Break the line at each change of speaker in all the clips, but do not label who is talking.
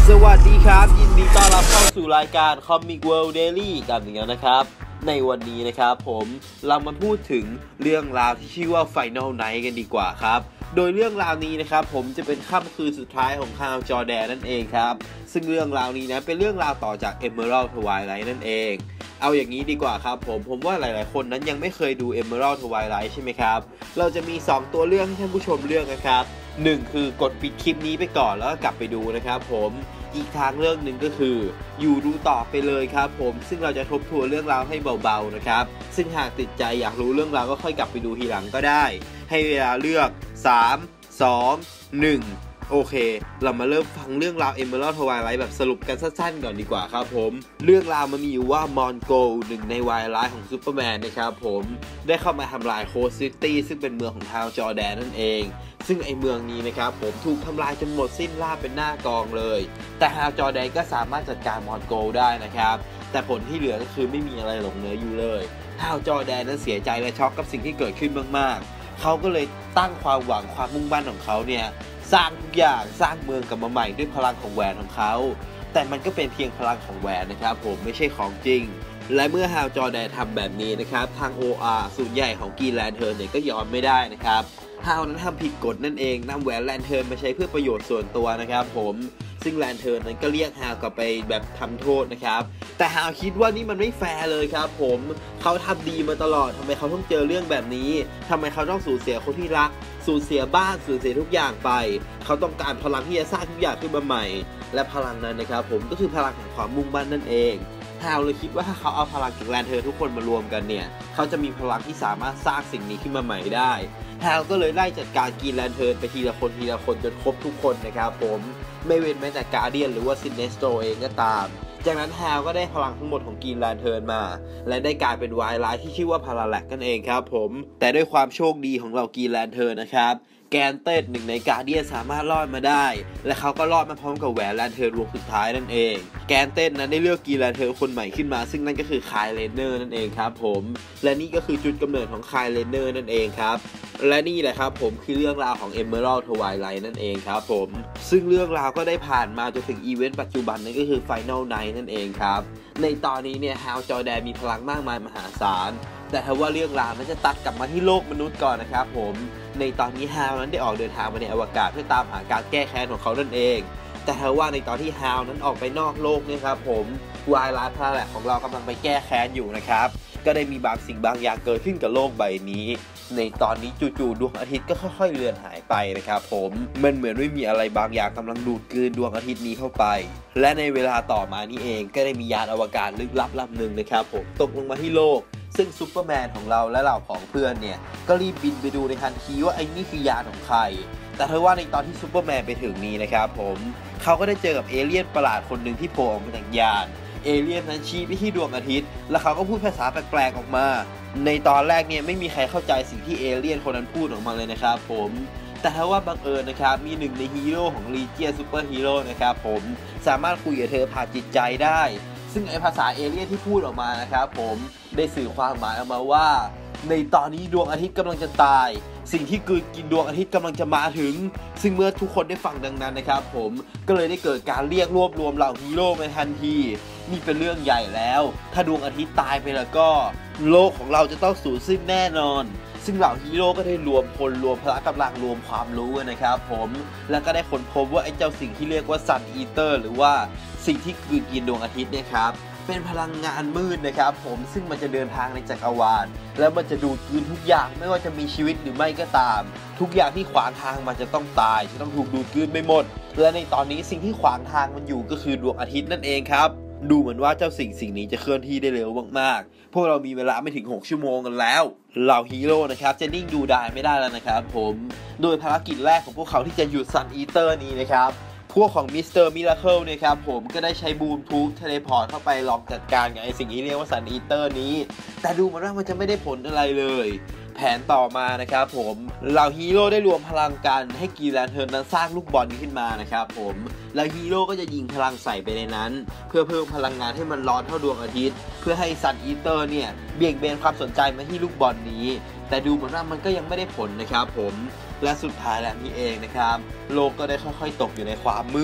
สวัสดีครับยินดีต้อนรับเข้าสู่รายการ Comic World Daily กันอีกแล้วนะครับในวันนี้นะครับผมเรามาพูดถึงเรื่องราวที่ชื่อว่า Final Night กันดีกว่าครับโดยเรื่องราวนี้นะครับผมจะเป็นค่ำคืนสุดท้ายของฮาลจอร์แดนนั่นเองครับซึ่งเรื่องราวนี้นะเป็นเรื่องราวต่อจาก Emerald Twilight นั่นเองเอาอย่างนี้ดีกว่าครับผมว่าหลายๆคนนั้นยังไม่เคยดู Emerald Twilight ใช่ไหมครับเราจะมี2ตัวเลือกให้ท่านผู้ชมเลือกนะครับ1คือกดปิดคลิปนี้ไปก่อนแล้วก็กลับไปดูนะครับผมอีกทางเลือกหนึ่งก็คืออยู่ดูต่อไปเลยครับผมซึ่งเราจะทบทวนเรื่องราวให้เบาๆนะครับซึ่งหากติดใจอยากรู้เรื่องราวก็ค่อยกลับไปดูทีหลังก็ได้ให้เวลาเลือก3 2 1โอเคเรามาเริ่มฟังเรื่องราว Emerald Twilight แบบสรุปกันสั้นๆก่อนดีกว่าครับผมเรื่องราวมันมีอยู่ว่ามอนโกหนึ่งในวายร้ายของซูเปอร์แมนนะครับผมได้เข้ามาทำลายโคสซิตี้ซึ่งเป็นเมืองของฮาลจอร์แดนนั่นเองซึ่งไอเมืองนี้นะครับผมถูกทำลายจนหมดสิ้นราบเป็นหน้ากองเลยแต่ฮาลจอร์แดนก็สามารถจัดการมอนโกได้นะครับแต่ผลที่เหลือก็คือไม่มีอะไรหลงเหลืออยู่เลยฮาลจอร์แดนนั้นเสียใจและช็อกกับสิ่งที่เกิดขึ้นมากๆเขาก็เลยตั้งความหวังความมุ่งมั่นของเขาเนี่ยสร้างทุกอย่างสร้างเมืองกลับมาใหม่ด้วยพลังของแหวนของเขาแต่มันก็เป็นเพียงพลังของแหวนนะครับผมไม่ใช่ของจริงและเมื่อฮาลจอร์แดนทำแบบนี้นะครับทาง OR ศูนย์ใหญ่ของกรีนแลนเทิร์นเนี่ยก็ยอมไม่ได้นะครับฮาลนั้นทำผิดกฎนั่นเองนำแหวนแลนเทิร์นมาใช้เพื่อประโยชน์ส่วนตัวนะครับผมซึ่งแลนเทิร์นนั้นก็เรียกฮาลกลับไปแบบทำโทษนะครับแต่ฮาลคิดว่านี่มันไม่แฟร์เลยครับผมเขาทำดีมาตลอดทำไมเขาต้องเจอเรื่องแบบนี้ทำไมเขาต้องสูญเสียคนที่รักสูญเสียบ้านสูญเสียทุกอย่างไปเขาต้องการพลังที่จะสร้างทุกอย่างขึ้นมาใหม่และพลังนั้นนะครับผมก็คือพลังแห่งความมุ่งมั่นนั่นเองฮาลเลยคิดว่าถ้าเขาเอาพลังจากแลนเทิร์นทุกคนมารวมกันเนี่ยเขาจะมีพลังที่สามารถสร้างสิ่งนี้ขึ้นมาใหม่ได้ฮาลก็เลยไล่จัดการกรีนแลนเทิร์นไปทีละคนจนครบทุกคนนะครับผมไม่เว้นแม้แต่การ์เดียนหรือว่าซินเนสโตรเองก็ตามจากนั้นฮาลก็ได้พลังทั้งหมดของกรีนแลนเทิร์นมาและได้กลายเป็นวายร้ายที่ชื่อว่าพาราแลกนั่นเองครับผมแต่ด้วยความโชคดีของเรากรีนแลนเทิร์นนะครับแกนเต้หนึ่งในการ์เดียนสามารถรอดมาได้และเขาก็รอดมาพร้อมกับแหวนแลนเทิร์นวงสุดท้ายนั่นเองแกนเต้นั้นได้เลือกกรีนแลนเทิร์นคนใหม่ขึ้นมาซึ่งนั่นก็คือคายเลนเนอร์นั่นเองครับผมและนี่ก็คือจุดกำเนิดของคายเลนเนอร์นั่นเองครับและนี่แหละครับผมคือเรื่องราวของ Emerald Twilight นั่นเองครับผมซึ่งเรื่องราวก็ได้ผ่านมาจนถึงอีเวนต์ปัจจุบันนั่นก็คือ Final Night นั่นเองครับในตอนนี้เนี่ยฮาลจอร์แดนมีพลังมากมายมหาศาลแต่ถ้าว่าเรื่องราวนั้นจะตัดกลับมาที่โลกมนุษย์ก่อนนะครับผมในตอนนี้ฮาลนั้นได้ออกเดินทางมาในอวกาศเพื่อตามหาการแก้แค้นของเขานั่นเองแต่ถ้าว่าในตอนที่ฮาลนั้นออกไปนอกโลกเนี่ยครับผมวายร้ายพาราแลกของเรากำลังไปแก้แค้นอยู่นะครับก็ได้มีบางสิ่งบางอย่างเกิดขึ้นกับโลกใบนี้ในตอนนี้จู่ๆดวงอาทิตย์ก็ค่อยๆเลือนหายไปนะครับผมมันเหมือนไม่มีอะไรบางอย่างกำลังดูดกลืนดวงอาทิตย์นี้เข้าไปและในเวลาต่อมานี่เองก็ได้มียานอวกาศลึกลับลำหนึ่งนะครับผมตกลงมาที่โลกซึ่งซูเปอร์แมนของเราและเหล่าของเพื่อนเนี่ยก็รีบบินไปดูในทันทีว่าไอ้นี่คือยานของใครแต่เธอว่าในตอนที่ซูเปอร์แมนไปถึงนี้นะครับผมเขาก็ได้เจอกับเอเลี่ยนประหลาดคนหนึ่งที่โผล่ออกมาจากยานเอเลี่ยนนั้นชี้ไปที่ดวงอาทิตย์แล้วเขาก็พูดภาษาแปลกๆออกมาในตอนแรกเนี่ยไม่มีใครเข้าใจสิ่งที่เอเลี่ยนคนนั้นพูดออกมาเลยนะครับผมแต่ถ้าว่าบังเอิญนะครับมีหนึ่งในฮีโร่ของลีเจียนซูเปอร์ฮีโร่นะครับผมสามารถคุยกับเธอผ่านจิตใจได้ซึ่งไอภาษาเอเลี่ยนที่พูดออกมานะครับผมได้สื่อความหมายออกมาว่าในตอนนี้ดวงอาทิตย์กำลังจะตายสิ่งที่กินดวงอาทิตย์กำลังจะมาถึงซึ่งเมื่อทุกคนได้ฟังดังนั้นนะครับผมก็เลยได้เกิดการเรียกรวบรวมเหล่าฮีโร่ในทันทีนี่เป็นเรื่องใหญ่แล้วถ้าดวงอาทิตย์ตายไปแล้วก็โลกของเราจะต้องสูญสิ้นแน่นอนซึ่งเหล่าฮีโร่ก็ได้รวมพลรวมพละกำลังรวมความรู้นะครับผมแล้วก็ได้ค้นพบว่าไอ้เจ้าสิ่งที่เรียกว่าซันอีเตอร์หรือว่าสิ่งที่กินดวงอาทิตย์นะครับเป็นพลังงานมืดนะครับผมซึ่งมันจะเดินทางในจักรวาลแล้วมันจะดูดกินทุกอย่างไม่ว่าจะมีชีวิตหรือไม่ก็ตามทุกอย่างที่ขวางทางมันจะต้องตายจะต้องถูกดูดกินไปหมดและในตอนนี้สิ่งที่ขวางทางมันอยู่ก็คือดวงอาทิตย์นั่นเองครับดูเหมือนว่าเจ้าสิ่งนี้จะเคลื่อนที่ได้เร็วมากๆพวกเรามีเวลาไม่ถึง6 ชั่วโมงกันแล้วเหล่าฮีโร่นะครับจะนิ่งดูดายไม่ได้แล้วนะครับผมโดยภารกิจแรกของพวกเขาที่จะหยุดซันอีเตอร์นี้นะครับพวกของมิสเตอร์มิราเคิลเนี่ยครับผมก็ได้ใช้บูมทูธเทเลพอร์ตเข้าไปลองจัดการกับไอ้สิ่งที่เรียกว่าซันอีเตอร์นี้แต่ดูเหมือนว่ามันจะไม่ได้ผลอะไรเลยแผนต่อมานะครับผมเหล่าฮีโร่ได้รวมพลังกันให้กรีนแลนเทิร์นนั้นสร้างลูกบอลขึ้นมานะครับผมแล้วฮีโร่ก็จะยิงพลังใส่ไปในนั้นเพื่อเพิ่มพลังงานให้มันร้อนเท่าดวงอาทิตย์เพื่อให้ซันอีเตอร์เนี่ยเบี่ยงเบนความสนใจมาที่ลูกบอลนี้แต่ดูเหมือนว่ามันก็ยังไม่ได้ผลนะครับผมและสุดท้ายแล้วนี่เองนะครับโลกก็ได้ค่อยๆตกอยู่ในความมืด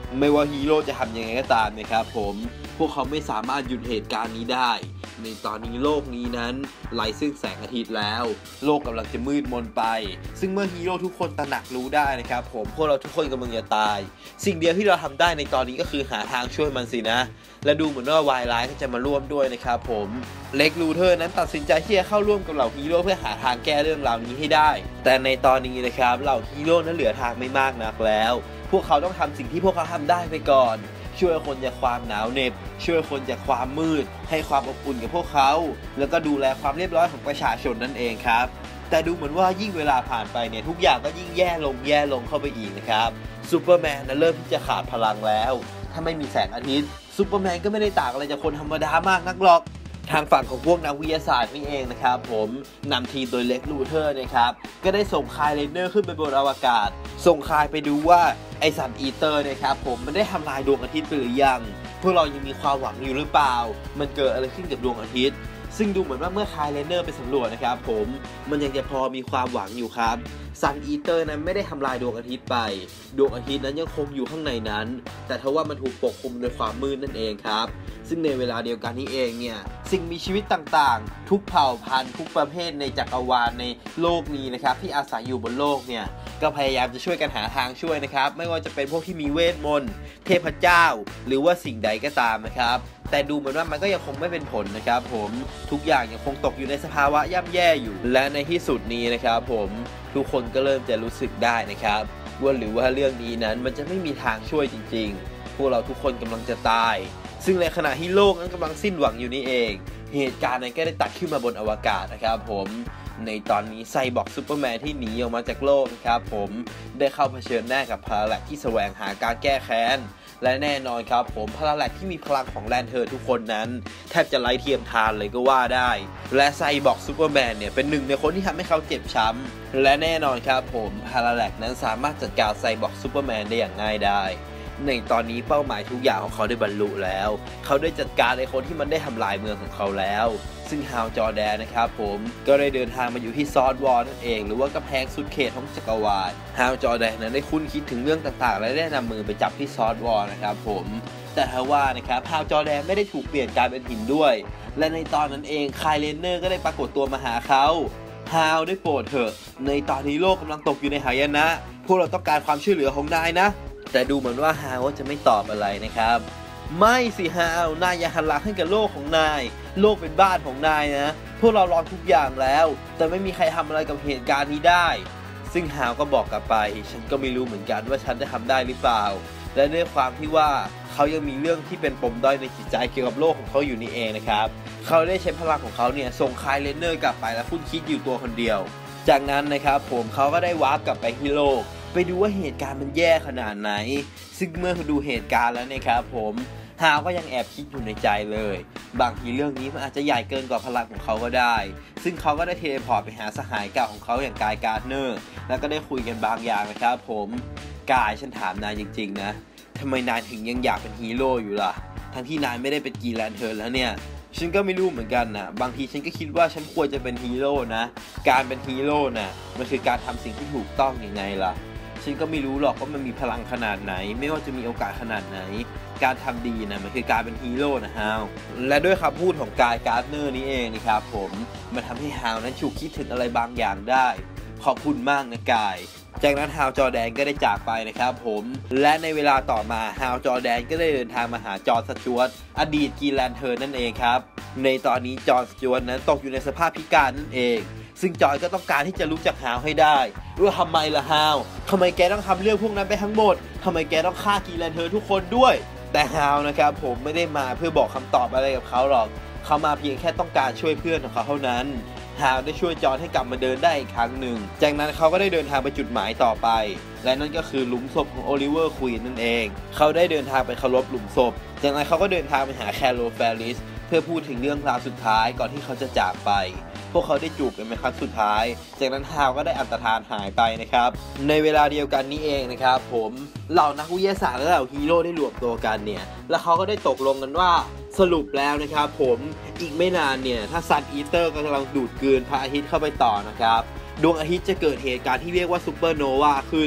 ไม่ว่าฮีโร่จะทำยังไงก็ตามนะครับผมพวกเขาไม่สามารถหยุดเหตุการณ์นี้ได้ในตอนนี้โลกนี้นั้นไร้ซึ่งแสงอาทิตย์แล้วโลกกำลังจะมืดมนไปซึ่งเมื่อฮีโร่ทุกคนตระหนักรู้ได้นะครับผมพวกเราทุกคนกำลังจะตายสิ่งเดียวที่เราทำได้ในตอนนี้ก็คือหาทางช่วยมันสินะและดูเหมือนว่าวายร้ายก็จะมาร่วมด้วยนะครับผมเล็กลูเทอร์นั้นตัดสินใจที่จะเข้าร่วมกับเหล่าฮีโร่เพื่อหาทางแก้เรื่องราวนี้ให้ได้แต่ในตอนนี้นะครับเหล่าฮีโร่นั้นเหลือทางไม่มากนักแล้วพวกเขาต้องทำสิ่งที่พวกเขาทำได้ไปก่อนช่วยคนจากความหนาวเหน็บช่วยคนจากความมืดให้ความอบอุ่นกับพวกเขาแล้วก็ดูแลความเรียบร้อยของประชาชนนั่นเองครับแต่ดูเหมือนว่ายิ่งเวลาผ่านไปเนี่ยทุกอย่างก็ยิ่งแย่ลงเข้าไปอีกนะครับซูเปอร์แมนนั้นเริ่มที่จะขาดพลังแล้วถ้าไม่มีแสงอาทิตย์ซูเปอร์แมนก็ไม่ได้ต่างอะไรจากคนธรรมดามากนักหรอกทางฝั่งของพวกนักวิทยาศาสตร์นี่เองนะครับผมนำทีมโดยเล็กลูเทอร์นะครับก็ได้ส่งคายเลนเนอร์ขึ้นไปบนอวกาศส่งคายไปดูว่าไอสัตว์อีเตอร์นะครับผมมันได้ทำลายดวงอาทิตย์ไปหรือยังพวกเรายังมีความหวังอยู่หรือเปล่ามันเกิดอะไรขึ้นกับดวงอาทิตย์ซึ่งดูเหมือนว่าเมื่อคายเลนเนอร์ไปสำรวจนะครับผมมันยังจะพอมีความหวังอยู่ครับซันอีเตอร์นั้นไม่ได้ทำลายดวงอาทิตย์ไปดวงอาทิตย์นั้นยังคงอยู่ข้างในนั้นแต่ทว่ามันถูกปกคลุมด้วยความมืดนั่นเองครับซึ่งในเวลาเดียวกันนี้เองเนี่ยสิ่งมีชีวิตต่างๆทุกเผ่าพันธุ์ทุกประเภทในจักรวาลในโลกนี้นะครับที่อาศัยอยู่บนโลกเนี่ยก็พยายามจะช่วยกันหาทางช่วยนะครับไม่ว่าจะเป็นพวกที่มีเวทมนต์เทพเจ้าหรือว่าสิ่งใดก็ตามนะครับแต่ดูเหมือนว่ามันก็ยังคงไม่เป็นผลนะครับผมทุกอย่างยังคงตกอยู่ในสภาวะย่ำแย่อยู่และในที่สุดนี้นะครับผมทุกคนก็เริ่มจะรู้สึกได้นะครับว่าหรือว่าเรื่องนี้นั้นมันจะไม่มีทางช่วยจริงๆพวกเราทุกคนกำลังจะตายซึ่งในขณะที่โลกนั้นกำลังสิ้นหวังอยู่นี่เองเหตุการณ์นั้นก็ได้ตัดขึ้นมาบนอวกาศนะครับผมในตอนนี้ไซบอร์กซูเปอร์แมนที่หนีออกมาจากโลกนะครับผมได้เข้าเผชิญหน้ากับพาราแล็กที่แสวงหาการแก้แค้นและแน่นอนครับผมพาราแล็กที่มีพลังของแลนเทิร์นทุกคนนั้นแทบจะไร้เทียมทานเลยก็ว่าได้และไซบอร์กซูเปอร์แมนเนี่ยเป็นหนึ่งในคนที่ทำให้เขาเจ็บช้ำและแน่นอนครับผมพาราแล็กนั้นสามารถจัดการไซบอร์กซูเปอร์แมนได้อย่างง่ายดายในตอนนี้เป้าหมายทุกอย่างของเขาได้บรรลุแล้วเขาได้จัดการไอ้คนที่มันได้ทำลายเมืองของเขาแล้วซึ่งฮาวจอร์แดนนะครับผมก็ได้เดินทางมาอยู่ที่ซอสวอลนั่นเองหรือว่ากำแพงสุดเขตของจักรวาลฮาวจอร์แดนนั้นได้คุ้นคิดถึงเรื่องต่างๆและได้นำมือไปจับที่ซอสวอลนะครับผมแต่ทว่านะครับฮาวจอร์แดนไม่ได้ถูกเปลี่ยนกลายเป็นหินด้วยและในตอนนั้นเองคายเลนเนอร์ก็ได้ปรากฏตัวมาหาเขาฮาวได้โปรดเถอะในตอนนี้โลกกำลังตกอยู่ในหายนะพวกเราต้องการความช่วยเหลือของนายนะแต่ดูเหมือนว่าฮาวจะไม่ตอบอะไรนะครับไม่สิฮาวนายอย่าหันหลังให้กับโลกของนายโลกเป็นบ้านของนายนะพวกเราลองทุกอย่างแล้วแต่ไม่มีใครทำอะไรกับเหตุการณ์นี้ได้ซึ่งฮาวก็บอกกลับไปฉันก็ไม่รู้เหมือนกันว่าฉันจะทำได้หรือเปล่าและด้วยความที่ว่าเขายังมีเรื่องที่เป็นปมด้อยในจิตใจเกี่ยวกับโลกของเขาอยู่นี่เองนะครับเขาได้ใช้พลังของเขาเนี่ยส่งคายเลนเนอร์กลับไปและพุ่นคิดอยู่ตัวคนเดียวจากนั้นนะครับผมเขาก็ได้วาร์ปกลับไปที่โลกไปดูว่าเหตุการณ์มันแย่ขนาดไหนซึ่งเมื่อดูเหตุการณ์แล้วนะครับผมฮาวก็ยังแอบคิดอยู่ในใจเลยบางทีเรื่องนี้มันอาจจะใหญ่เกินกว่าพลังของเขาก็ได้ซึ่งเขาก็ได้เทเลพอร์ตไปหาสหายเก่าของเขาอย่างกายการ์เนอร์แล้วก็ได้คุยกันบางอย่างนะครับผมกายฉันถามนายจริงๆนะทำไมนายถึงยังอยากเป็นฮีโร่อยู่ล่ะทั้งที่นายไม่ได้เป็นกรีนแลนเทิร์นแล้วเนี่ยฉันก็ไม่รู้เหมือนกันนะบางทีฉันก็คิดว่าฉันควรจะเป็นฮีโร่นะการเป็นฮีโร่นะมันคือการทำสิ่งที่ถูกต้องยังไงล่ะฉันก็ไม่รู้หรอกว่ามันมีพลังขนาดไหนไม่ว่าจะมีโอกาสขนาดไหนการทำดีนะมันคือการเป็นฮีโร่นะฮาวและด้วยคำพูดของกายการ์ดเนอร์นี้เองนะครับผมมันทำให้ฮาวนั้นฉุกคิดถึงอะไรบางอย่างได้ขอบคุณมากนะกายจากนั้นฮาวจอร์แดนก็ได้จากไปนะครับผมและในเวลาต่อมาฮาวจอร์แดนก็ได้เดินทางมาหาจอร์น สจ๊วตอดีตกรีนแลนเทิร์นนั่นเองครับในตอนนี้จอร์น สจ๊วตนั้นตกอยู่ในสภาพพิการนั่นเองซึ่งจอยก็ต้องการที่จะรู้จักฮาวให้ได้ว่าทำไมล่ะฮาวทำไมแกต้องทำเรื่องพวกนั้นไปทั้งหมดทำไมแกต้องฆ่ากรีนแลนเทิร์นทุกคนด้วยแต่ฮาวนะครับผมไม่ได้มาเพื่อบอกคำตอบอะไรกับเขาหรอกเขามาเพียงแค่ต้องการช่วยเพื่อนของเขาเท่านั้นฮาวได้ช่วยจอร์นให้กลับมาเดินได้อีกครั้งหนึ่งจากนั้นเขาก็ได้เดินทางไปจุดหมายต่อไปและนั่นก็คือหลุมศพของโอลิเวอร์ควีนนั่นเองเขาได้เดินทางไปเคารพหลุมศพจากนั้นเขาก็เดินทางไปหาแคโรแฟริสเพื่อพูดถึงเรื่องราวสุดท้ายก่อนที่เขาจะจากไปพวกเขาได้จูบกันเป็นครั้งสุดท้ายจากนั้นฮาวก็ได้อันตรธานหายไปนะครับในเวลาเดียวกันนี้เองนะครับผมเหล่านักวิทยาศาสตร์และเหล่าฮีโร่ได้รวมตัวกันเนี่ยแล้วเขาก็ได้ตกลงกันว่าสรุปแล้วนะครับผมอีกไม่นานเนี่ยถ้าซันอีเตอร์กำลังดูดกลืนพระอาทิตย์เข้าไปต่อนะครับดวงอาทิตย์จะเกิดเหตุการณ์ที่เรียกว่าซูเปอร์โนวาขึ้น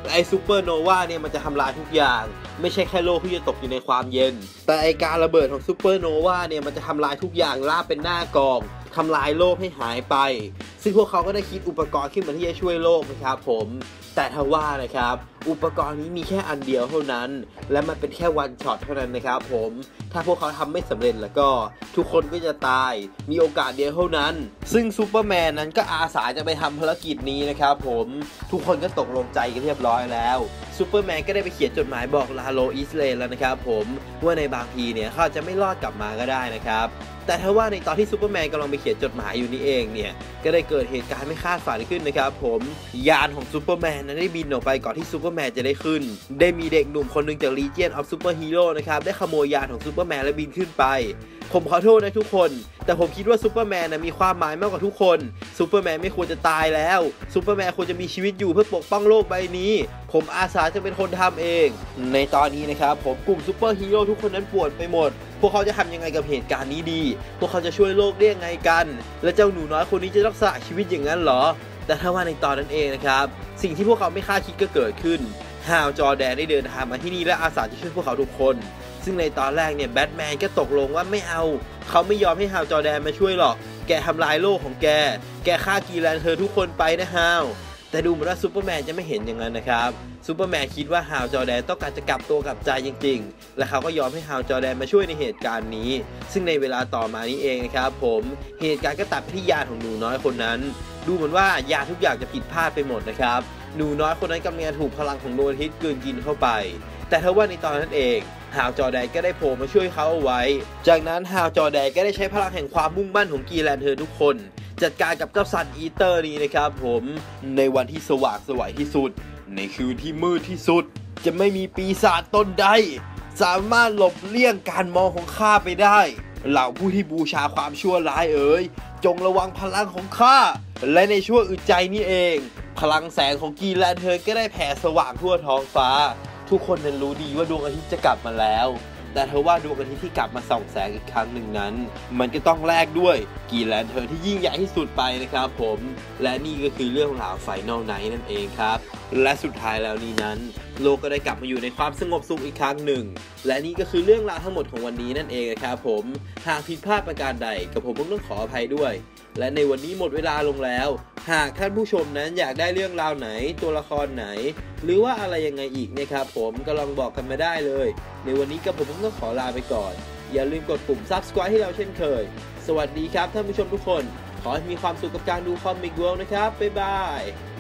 ไอซูเปอร์โนวาเนี่ยมันจะทำลายทุกอย่างไม่ใช่แค่โลกที่จะตกอยู่ในความเย็นแต่ไอการระเบิดของซูเปอร์โนวาเนี่ยมันจะทำลายทุกอย่างราบเป็นหน้ากองทำลายโลกให้หายไปซึ่งพวกเขาก็ได้คิดอุปกรณ์ขึ้นมาที่จะช่วยโลกนะครับผมแต่ทว่านะครับอุปกรณ์นี้มีแค่อันเดียวเท่านั้นและมันเป็นแค่วันช็อตเท่านั้นนะครับผมถ้าพวกเขาทำไม่สำเร็จแล้วก็ทุกคนก็จะตายมีโอกาสเดียวเท่านั้นซึ่งซูเปอร์แมนนั้นก็อาสาจะไปทำภารกิจนี้นะครับผมทุกคนก็ตกลงใจกันเรียบร้อยแล้วซูเปอร์แมนก็ได้ไปเขียนจดหมายบอกลาโลอิสเลนแล้วนะครับผมว่าในบางทีเนี่ยเขาจะไม่รอดกลับมาก็ได้นะครับแต่ถ้าว่าในตอนที่ซูเปอร์แมนกำลังไปเขียนจดหมายอยู่นี่เองเนี่ยก็ได้เกิดเหตุการณ์ไม่คาดฝันขึ้นนะครับผมยานของซูเปอร์แมนนั้นได้บินออกไปก่อนที่ซูเปอร์แมนจะได้ขึ้นได้มีเด็กหนุ่มคนหนึ่งจาก Legion of Super Hero นะครับได้ขโมยยานของซูเปอร์แมนและบินขึ้นไปผมขอโทษนะทุกคนแต่ผมคิดว่าซูเปอร์แมนมีความหมายมากกว่าทุกคนซูเปอร์แมนไม่ควรจะตายแล้วซูเปอร์แมนควรจะมีชีวิตอยู่เพื่อปกป้องโลกใบนี้ผมอาสาจะเป็นคนทำเองในตอนนี้นะครับผมกลุ่มซูเปอร์ฮีโร่ทุกคนนั้นปวดไปหมดพวกเขาจะทำยังไงกับเหตุการณ์นี้ดีพวกเขาจะช่วยโลกได้ยังไงกันและเจ้าหนูน้อยคนนี้จะรักษาชีวิตอย่างนั้นเหรอแต่ถ้าว่าในตอนนั้นเองนะครับสิ่งที่พวกเขาไม่คาดคิดก็เกิดขึ้นฮาวจอร์แดนได้เดินทางมาที่นี่และอาสาจะช่วยพวกเขาทุกคนซึ่งในตอนแรกเนี่ยแบทแมนก็ตกลงว่าไม่เอาเขาไม่ยอมให้ฮาวจอร์แดนมาช่วยหรอกแกทำลายโลกของแกฆ่ากีแลนเธอทุกคนไปนะฮาวแต่ดูเหมือนว่าซูเปอร์แมนจะไม่เห็นอย่างนั้นนะครับซูเปอร์แมนคิดว่าฮาวจอร์แดนต้องการจะกลับตัวกลับใจจริงๆและเขาก็ยอมให้ฮาวจอร์แดนมาช่วยในเหตุการณ์นี้ซึ่งในเวลาต่อมานี้เองนะครับผมเหตุการณ์ก็ตัดไปที่ยานของหนูน้อยคนนั้นดูเหมือนว่ายาทุกอย่างจะผิดพลาดไปหมดนะครับหนูน้อยคนนั้นกำลังถูกพลังของดวงอาทิตย์กลืนกินเข้าไปแต่ถ้าว่าในตอนนั้นเองฮาวจอร์แดนก็ได้โผล่มาช่วยเขาเอาไว้จากนั้นฮาวจอร์แดนก็ได้ใช้พลังแห่งความมุ่งมั่นของกีแลนเธอทุกคนจัดการกับเจ้าซันอีเตอร์นี้นะครับผมในวันที่สว่างไสวที่สุดในคืนที่มืดที่สุดจะไม่มีปีศาจตนใดสามารถหลบเลี่ยงการมองของข้าไปได้เหล่าผู้ที่บูชาความชั่วร้ายเอ๋ยจงระวังพลังของข้าและในชั่วอึดใจนี้เองพลังแสงของกีแลนเธอก็ได้แผ่สว่างทั่วท้องฟ้าทุกคนนั้นรู้ดีว่าดวงอาทิตย์จะกลับมาแล้วแต่เธอว่าดวงอาทิตย์ที่กลับมาส่องแสงอีกครั้งหนึ่งนั้นมันก็ต้องแลกด้วยกีแลนเธอที่ยิ่งใหญ่ที่สุดไปนะครับผมและนี่ก็คือเรื่องราวไฟนอลไนท์นั่นเองครับและสุดท้ายแล้วนี้นั้นโลกก็ได้กลับมาอยู่ในความสงบสุขอีกครั้งหนึ่งและนี่ก็คือเรื่องราวทั้งหมดของวันนี้นั่นเองนะครับผมหากผิดพลาดประการใดกับผมต้องขออภัยด้วยและในวันนี้หมดเวลาลงแล้วหากท่านผู้ชมนั้นอยากได้เรื่องราวไหนตัวละครไหนหรือว่าอะไรยังไงอีกนะครับผมก็ลองบอกกันมาได้เลยในวันนี้กับผมต้องขอลาไปก่อนอย่าลืมกดปุ่ม Subscribe ให้เราเช่นเคยสวัสดีครับท่านผู้ชมทุกคนขอให้มีความสุขกับการดูคอมิกเวิลด์นะครับบ๊ายบาย